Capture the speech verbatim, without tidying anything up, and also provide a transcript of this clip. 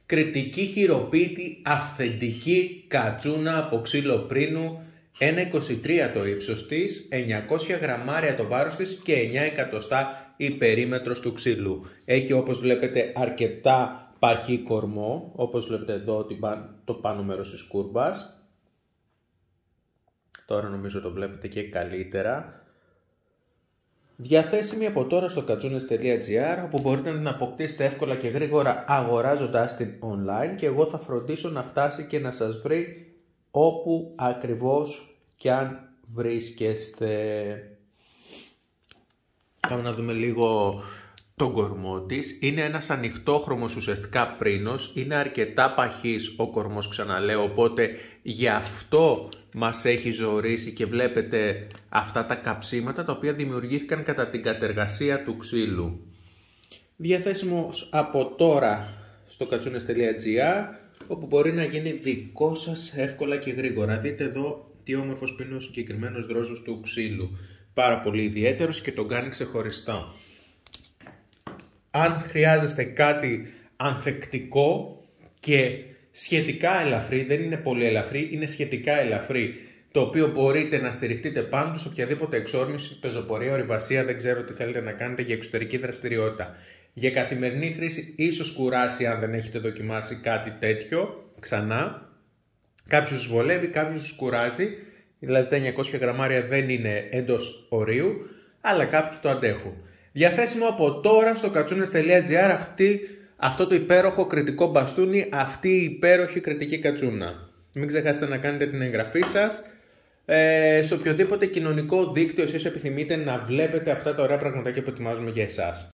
Κρητική χειροποίητη αυθεντική κατσούνα από ξύλο πρίνου, ένα κόμμα είκοσι τρία το ύψος της, εννιακόσια γραμμάρια το βάρος της και εννιά εκατοστά η περίμετρος του ξύλου. Έχει, όπως βλέπετε, αρκετά παχύ κορμό, όπως βλέπετε εδώ το πάνω μέρος της κούρμπας. Τώρα νομίζω το βλέπετε και καλύτερα. Διαθέσιμη από τώρα στο κατσούνες τελεία τζι άρ, όπου μπορείτε να την αποκτήσετε εύκολα και γρήγορα αγοράζοντάς την online, και εγώ θα φροντίσω να φτάσει και να σας βρει όπου ακριβώς και αν βρίσκεστε. Πάμε να δούμε λίγο τον κορμό της. Είναι ένας ανοιχτόχρωμος ουσιαστικά πρίνος, είναι αρκετά παχύς ο κορμός, ξαναλέω, οπότε γι' αυτό μας έχει ζορίσει και βλέπετε αυτά τα καψίματα τα οποία δημιουργήθηκαν κατά την κατεργασία του ξύλου. Διαθέσιμος από τώρα στο κατσούνες τελεία τζι άρ, όπου μπορεί να γίνει δικό σας εύκολα και γρήγορα. Δείτε εδώ τι όμορφος που είναι ο συγκεκριμένος δρόζος του ξύλου. Πάρα πολύ ιδιαίτερος και τον κάνει ξεχωριστά. Αν χρειάζεστε κάτι ανθεκτικό και σχετικά ελαφρύ, δεν είναι πολύ ελαφρύ, είναι σχετικά ελαφρύ, το οποίο μπορείτε να στηριχτείτε πάνω του σε οποιαδήποτε εξόρμηση, πεζοπορία, ορειβασία, δεν ξέρω τι θέλετε να κάνετε για εξωτερική δραστηριότητα. Για καθημερινή χρήση ίσως κουράσει αν δεν έχετε δοκιμάσει κάτι τέτοιο ξανά. Κάποιους τους βολεύει, κάποιους τους κουράζει, δηλαδή τα εννιακόσια γραμμάρια δεν είναι εντός ορίου, αλλά κάποιοι το αντέχουν. Διαθέσιμο από τώρα στο κατσούνες τελεία τζι άρ αυτή, αυτό το υπέροχο κρητικό μπαστούνι, αυτή η υπέροχη κρητική κατσούνα. Μην ξεχάσετε να κάνετε την εγγραφή σας ε, σε οποιοδήποτε κοινωνικό δίκτυο εσείς επιθυμείτε να βλέπετε αυτά τα ωραία πραγματάκια που ετοιμάζουμε για εσάς.